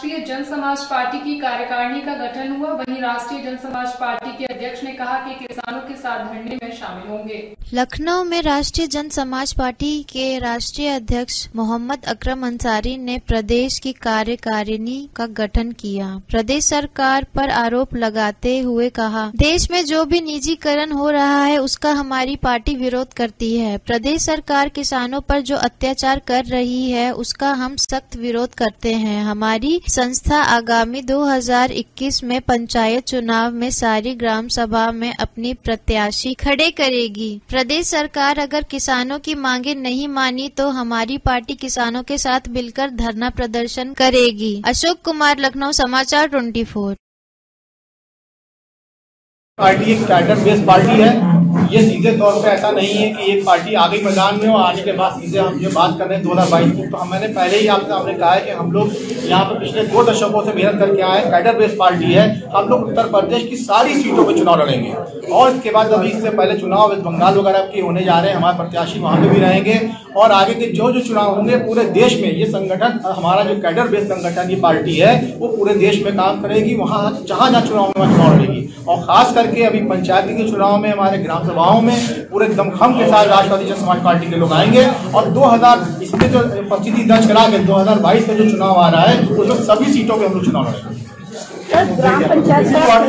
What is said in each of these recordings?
राष्ट्रीय जन समाज पार्टी की कार्यकारिणी का गठन हुआ। वहीं राष्ट्रीय जन समाज पार्टी के अध्यक्ष ने कहा कि किसानों के साथ धरने में शामिल होंगे। लखनऊ में राष्ट्रीय जन समाज पार्टी के राष्ट्रीय अध्यक्ष मोहम्मद अकरम अंसारी ने प्रदेश की कार्यकारिणी का गठन किया। प्रदेश सरकार पर आरोप लगाते हुए कहा, देश में जो भी निजीकरण हो रहा है उसका हमारी पार्टी विरोध करती है। प्रदेश सरकार किसानों पर जो अत्याचार कर रही है उसका हम सख्त विरोध करते हैं। हमारी संस्था आगामी 2021 में पंचायत चुनाव में सारी ग्राम सभा में अपनी प्रत्याशी खड़े करेगी। प्रदेश सरकार अगर किसानों की मांगे नहीं मानी तो हमारी पार्टी किसानों के साथ मिलकर धरना प्रदर्शन करेगी। अशोक कुमार, लखनऊ समाचार 24। पार्टी एक कैडर बेस्ड पार्टी है। ये सीधे तौर पे ऐसा नहीं है कि एक पार्टी आगे मैदान में हो, आने के बाद सीधे हम ये बात कर रहे हैं 2022 की। तो मैंने पहले ही आपके सामने कहा है कि हम लोग यहाँ पे पिछले 2 दशकों से मेहनत करके आए। कैडर बेस्ड पार्टी है। हम लोग उत्तर प्रदेश की सारी सीटों पे चुनाव लड़ेंगे और इसके बाद अभी इससे पहले चुनाव वेस्ट बंगाल वगैरह के होने जा रहे हैं। हमारे प्रत्याशी वहाँ पे भी रहेंगे और आगे के जो चुनाव होंगे पूरे देश में ये संगठन, हमारा जो कैडर बेस्ड संगठन की पार्टी है वो पूरे देश में काम करेगी। वहाँ जहाँ जहाँ चुनाव में चुनाव लड़ेगी और खास करके अभी पंचायती के चुनाव में हमारे ग्राम सभाओं में पूरे दमखम के साथ राष्ट्रवादी जन समाज पार्टी के लोग आएंगे और 2000 इसमें जो उपस्थिति दर्ज करा के 2022 का जो चुनाव आ रहा है उसमें सभी सीटों पे हम लोग चुनाव लड़ेंगे। ग्राम पंचायत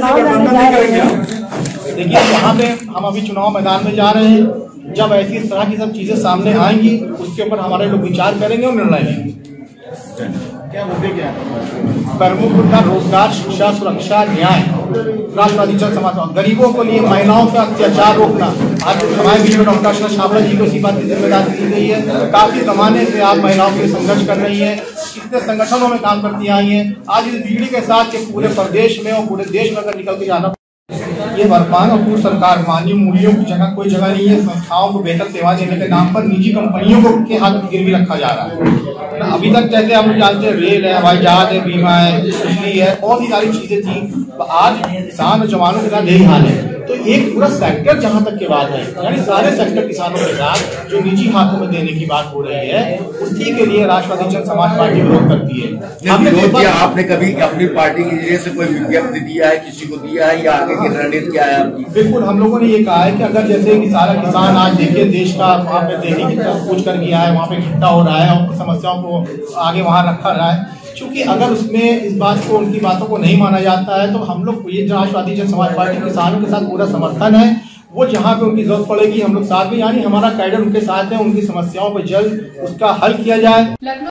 देखिए यहाँ पे हम अभी चुनाव मैदान में जा रहे हैं। जब ऐसी इस तरह की सब चीजें सामने आएंगी उसके ऊपर हमारे लोग विचार करेंगे और निर्णय लेंगे। क्या मुद्दे क्या है? प्रमुख मुद्दा रोजगार, शिक्षा, सुरक्षा, न्याय, राष्ट्रवादी जन समाज, गरीबों को लिए महिलाओं का अत्याचार रोकना। आज हमारे बीच में डॉक्टर आशीष छाबड़ा जी को इसी बात की जिम्मेदारी दी गई है। काफी जमाने से आप महिलाओं के लिए संघर्ष कर रही है, कितने संगठनों में काम करती आई है। आज इस भीड़ के साथ के पूरे प्रदेश में और पूरे देश में अगर निकल के जाना, ये वर्तमान और पूर्व सरकार मानवीय मूल्यों की जगह कोई जगह नहीं है। संस्थाओं को बेहतर सेवा देने के नाम पर निजी कंपनियों को के हाथ में गिरवी रखा जा रहा है। अभी तक जैसे हम जानते हैं रेल है, हवाई जहाज है, बीमा है, बिजली है, बहुत ही सारी चीजें थी। तो आज किसान और जवानों के साथ यही हाल है। तो एक पूरा सेक्टर जहां तक की बात है, यानी सारे सेक्टर किसानों के साथ जो निजी हाथों में देने की बात हो रही है उसी के लिए राष्ट्रवादी जन समाज पार्टी विरोध करती है। आपने कभी अपनी पार्टी की जरिए से कोई विज्ञप्ति दिया है, किसी को दिया है या आगे की रणनीति क्या है आपकी? बिल्कुल, हम लोगों ने ये कहा है कि अगर जैसे कि सारा किसान आज देखिए देश का वहाँ पे दिल्ली की तरफ कूच कर गया है, वहाँ पे इकट्ठा हो रहा है और समस्याओं को आगे वहाँ रखा रहा है। क्योंकि अगर उसमें इस बात को, उनकी बातों को नहीं माना जाता है तो हम लोग ये राष्ट्रवादी जन समाज पार्टी किसानों के साथ पूरा समर्थन है। वो जहाँ पे उनकी जरूरत पड़ेगी हम लोग साथ में, यानी हमारा कैडर उनके साथ है। उनकी समस्याओं पर जल्द उसका हल किया जाए।